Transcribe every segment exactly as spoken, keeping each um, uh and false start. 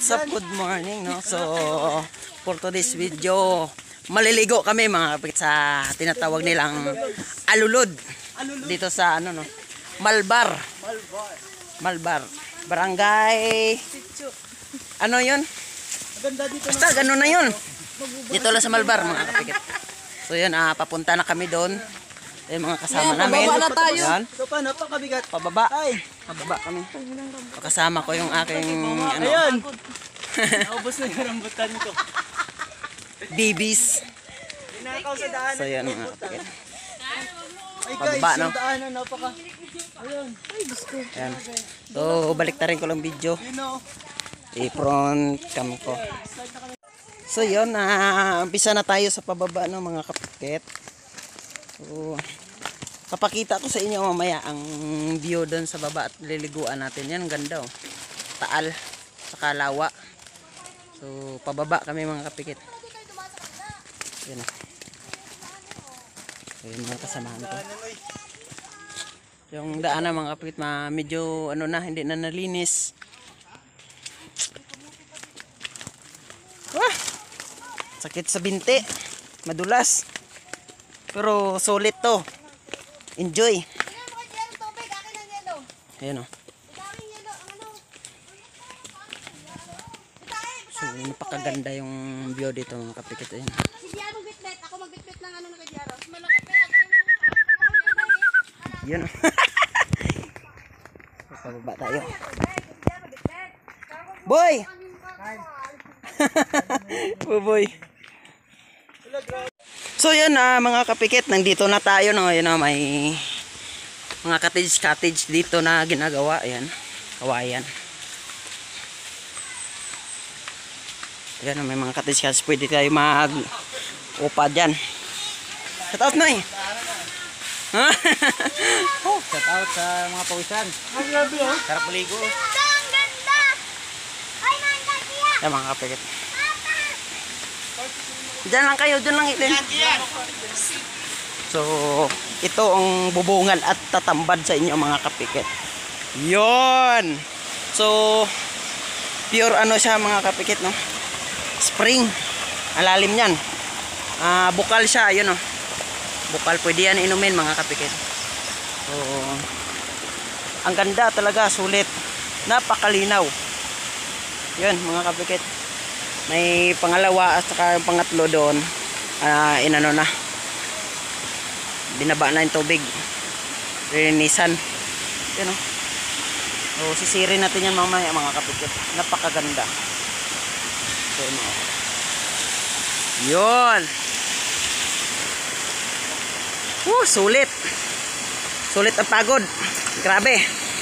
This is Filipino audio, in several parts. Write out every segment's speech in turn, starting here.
What's up? Good morning, no? So, for today's video, maliligo kami mga kapit sa tinatawag nilang alulod. Dito sa ano no? Malbar. Malbar. Barangay. Ano 'yun? Basta gano'n na 'yun. Dito lang sa Malbar mga kapit. So, 'yun, ah, papunta na kami doon. Eh, mga kasama yeah, namin. Pababa na tayo. Yan. So, paano? Pakabigat. Pababa. Ay. Pababa kami. Kasama ko yung aking ano. Ayan. Naubos na yung rambutan ko. Babies. Inakaw sa daanan. So yan mga kapatid. Ay guys, Pababa, no? yung daanan napaka. Ayun. Ay, gusto. Ayan. So, balik na rin ko lang video. You know. I-front cam ko. So yun, uh, umpisa na tayo sa pababa ng mga kapatid. So, papakita ko sa inyo mamaya ang view doon sa baba at liliguan natin. Yan, ganda oh. Taal, saka lawa. So, pababa kami mga kapikit. Yan oh. So, yun mga kasamahan ko. Yung daanan mga kapikit, medyo ano na, hindi na nalinis. Ah, sakit sa binti. Madulas. Pero sulit to. Enjoy. Ayan o. So, napakaganda yung view dito mga kapikit. Ayan. Si Diaro bitbit. Ako magbitbit ng ano na kay Diaro. Malaki pa yung Yun o. So, pababa tayo. Boy! Boy! So yun ah, mga kapikit, nandito na tayo no. Yun ah, may mga cottage cottage dito na ginagawa. Ayan, kawayan. Ayan, may mga cottage cottage, pwede tayo mag upa dyan. Shout out na eh. Oh, shout out sa mga pawisan. Sarap maligo. Ayan mga kapikit. Diyan lang kayo, diyan lang itin. So, ito ang bubungan at tatambad sa inyo mga kapikit. Yon. So, pure ano siya mga kapikit, no? Spring. Ang lalim niyan. Ah, bukal siya, yun, no? Bukal, pwede yan inumin mga kapikit. So, ang ganda talaga, sulit. Napakalinaw. Yun mga kapikit. May pangalawa at saka yung pangatlo doon, uh, inano na, binaba na yung tubig, rinisan. Yun o. So sisirin natin yan mamaya mga kapikit. Napakaganda. So yun o. Yun. Woo, sulit. Sulit ang pagod. Grabe.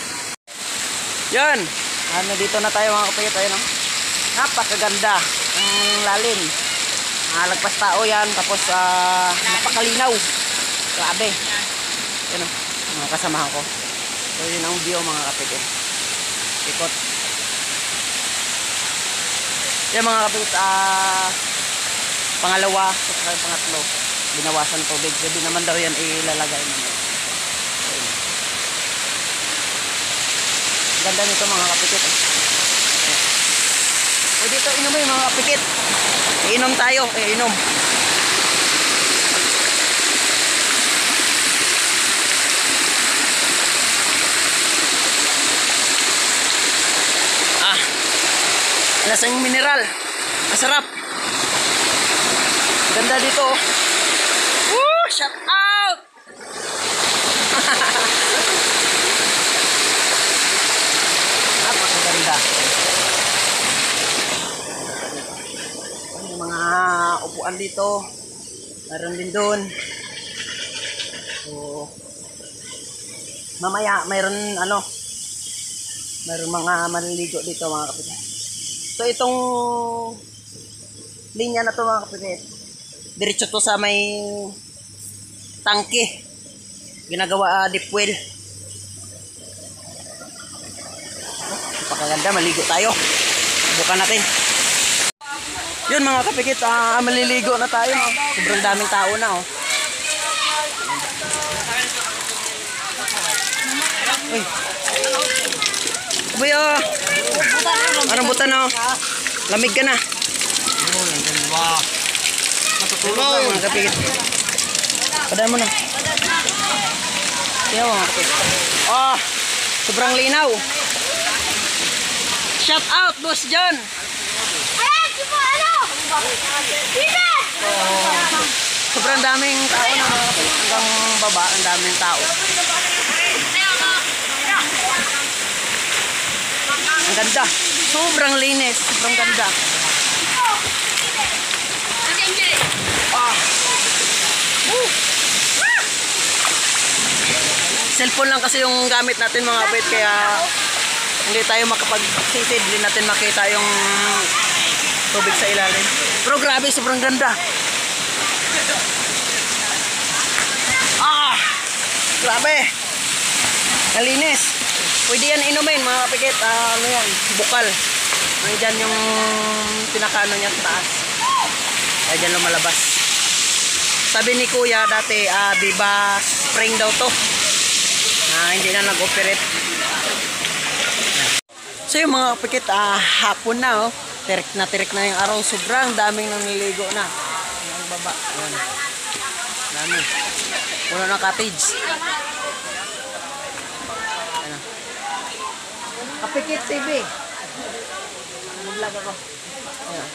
Yun. Ano, dito na tayo mga kapikit. Ayun o. Napakaganda ang lalim. Ah, lagpas tao yan. Tapos uh, napakalinaw. Grabe. Yan o, mga kasamahan ko. So yun ang view mga kapit. Ikot. Yan mga kapit. Uh, pangalawa. Tapos yung pangatlo. Binawasan tubig. Pwede naman daw yan ilalagay naman. So, ganda nito mga kapit. Eh. O dito inumin mga kapikit. Iinom tayo, iinom. Ah. Lasang mineral. Masarap. Ganda dito. Woo! Shout out. Napakaganda. Mga upuan dito, meron din doon. So mamaya mayroon ano, mayroon mga maliligo dito mga kapatid. So itong linya na to mga kapatid, diretso to sa may tangke, ginagawa uh, deep well. Napakaganda, maligo tayo. Bukan natin. Yun mga kapikit, ah, maliligo na tayo. No? Sobrang daming tao na. Oh. Uy. Uy, oh. Marambutan na. Lamig ka na. Matutulog na mga kapikit. Padaan mo na. Kaya mga kapikit. Oh, sobrang linaw. Shout out, Boss John. Ayan, si po, ano? Dito! Oh, sobrang daming tao na mga kapikit. Hanggang baba, ang daming tao. Ang ganda. Sobrang linis. Sobrang ganda. Ah. Woo. Cellphone lang kasi yung gamit natin mga kapit, kaya hindi tayo makapagsisid, hindi natin makita yung tubig sa ilalim. Pero grabe, sobrang ganda. Ah, grabe. Nalinis. Pwede yan inumin mga kapikit. Ah, ano yan, bukal. Nandyan yung pinakaano niya sa taas. Ay, dyan lumalabas. Sabi ni Kuya dati, ah, Viva Spring daw to. Ah, hindi na nag-operate. So yung mga kapikit, ah, hapon na oh. Tirik na tirik na yung araw. Sobrang daming naniligo na. Ang baba. Yan. Dami. Puno ng cottage. Ano? Kapikit T V. Mag-vlog ako. Ayan.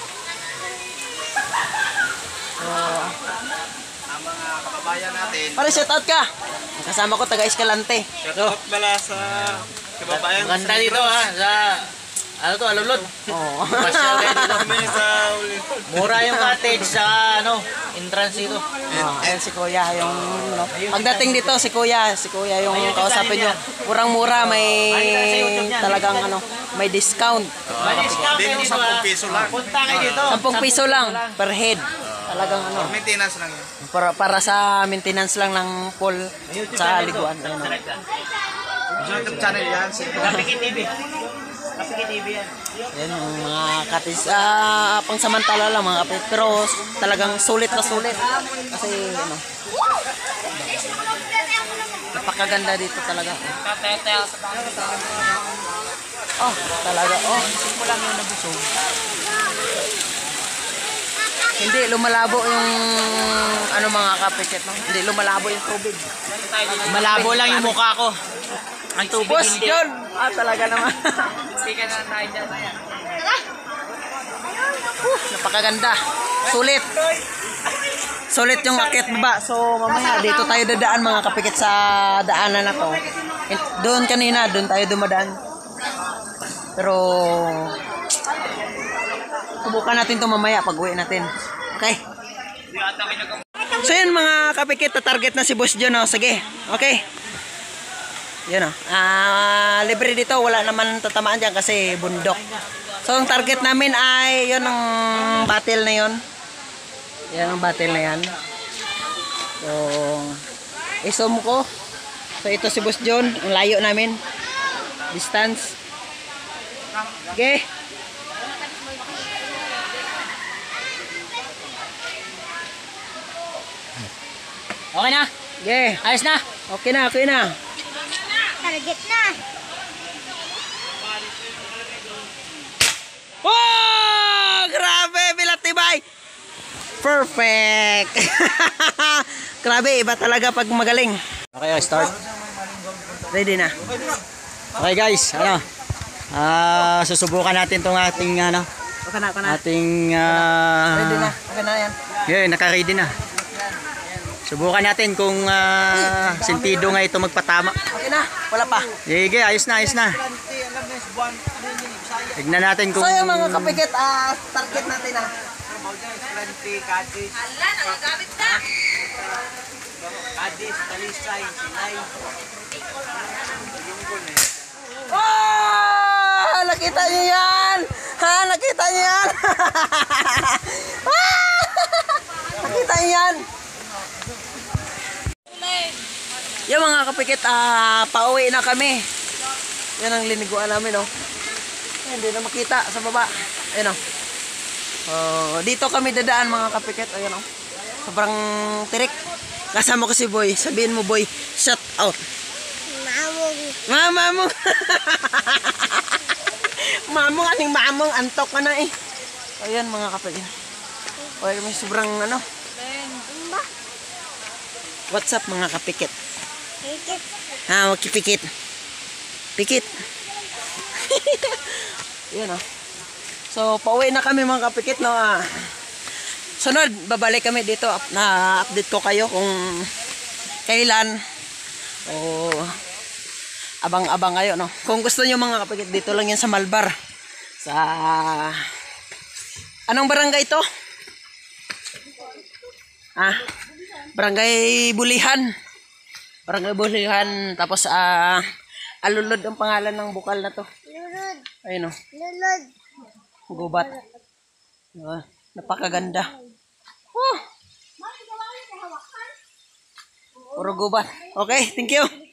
So, Ang mga kababayan natin. pare, shout out ka. Kasama ko taga Escalante. Shoutout pala sa kababayan. Maganda dito ha, sa ano to, alulod. Oo. Pasyal kayo dito. Kami sa uli. Mura yung cottage sa ano, entrance dito. Oh, ayan si Kuya yung ano. Pagdating dito si Kuya, si Kuya yung kausapin nyo. Murang-mura, may talagang ano, may discount. May discount Hindi kayo mo dito sampung ha. piso lang. Punta kayo dito. ten piso lang per head. Talagang ano, Maintenance lang yun. para, para sa maintenance lang ng pool sa liguan. Ayun, oh. YouTube channel yan. Kapikit T V. Kapikit T V yan. Yan yung mga katis, ah, pangsamantala lang mga kapit. Pero talagang sulit na sulit. Kasi ano, napakaganda dito talaga. Oh, talaga. Oh, isip mo lang yung nabusog. Hindi lumalabo yung ano mga kapikit, no? Hindi lumalabo yung tubig. Malabo lang yung mukha ko. Ang tubig Boss hindi. John! Ah, talaga naman. Sige na tayo dyan. Uh, napakaganda. Sulit. Sulit yung akit baba. So mamaya dito tayo dadaan mga kapikit sa daanan na to. Eh, doon kanina, doon tayo dumadaan. Pero subukan natin to mamaya pag uwi natin. Okay? So yun mga kapikit, target na si Boss John. Oh. Sige, okay. Yun o. Ah, libre dito, wala naman tatamaan dyan kasi bundok. So ang target namin ay yun ang battle na yun. Yan ang battle na yan. So isum ko. So ito si Boss John, ang layo namin. Distance. Okay. Okay na? Okay. Ayos na? Okay na, okay na. Target na. Oh! Grabe, bilatibay! Perfect! Grabe, iba talaga pag magaling. Okay, start. Ready na. Okay guys, ano? Ah, susubukan natin tong ating ano, Okay na, okay na. ating ah, Ready na. Okay na yan. yun, naka-ready na. Subukan natin kung uh, sentido nga ito magpatama. Okay na. Wala pa. Sige, ayos na, ayos na. Tignan natin kung... So yung mga kapikit, ah, target natin ah. Hala, nagagamit na. Kadis, Talisay, Silay. Oh! Nakita niyo yan! Ha? Nakita niyo yan? Ah! Nakita niyo yan? Yung mga kapikit, ah, pauwi na kami. Yan ang liniguan namin, oh. Hindi na makita sa baba. Ayun, oh. Oh, dito kami dadaan mga kapikit. Ayun, oh. Sobrang tirik. Kasama ko si Boy. Sabihin mo, Boy, shout out. Mamong. Mama mo. Mamong, aning mamong, antok ka na eh. Ayan mga kapatid. Okay, may sobrang ano. What's up mga kapikit? Pikit. Ha, magkipikit. Pikit. Yan oh. So, pauwi na kami mga kapikit, no? Ah. Sunod, babalik kami dito. Up, na update ko kayo kung kailan. O, abang-abang kayo, no? Kung gusto nyo mga kapikit, dito lang yan sa Malbar. Sa... Anong barangay ito? Ah, Barangay Bulihan. Barangay Bulihan. Tapos, ah... Alulod ang pangalan ng bukal na to. Lulod. Ayun o. Lulod. Gubat. Uh, napakaganda. Oh. Puro gubat. Okay, thank you.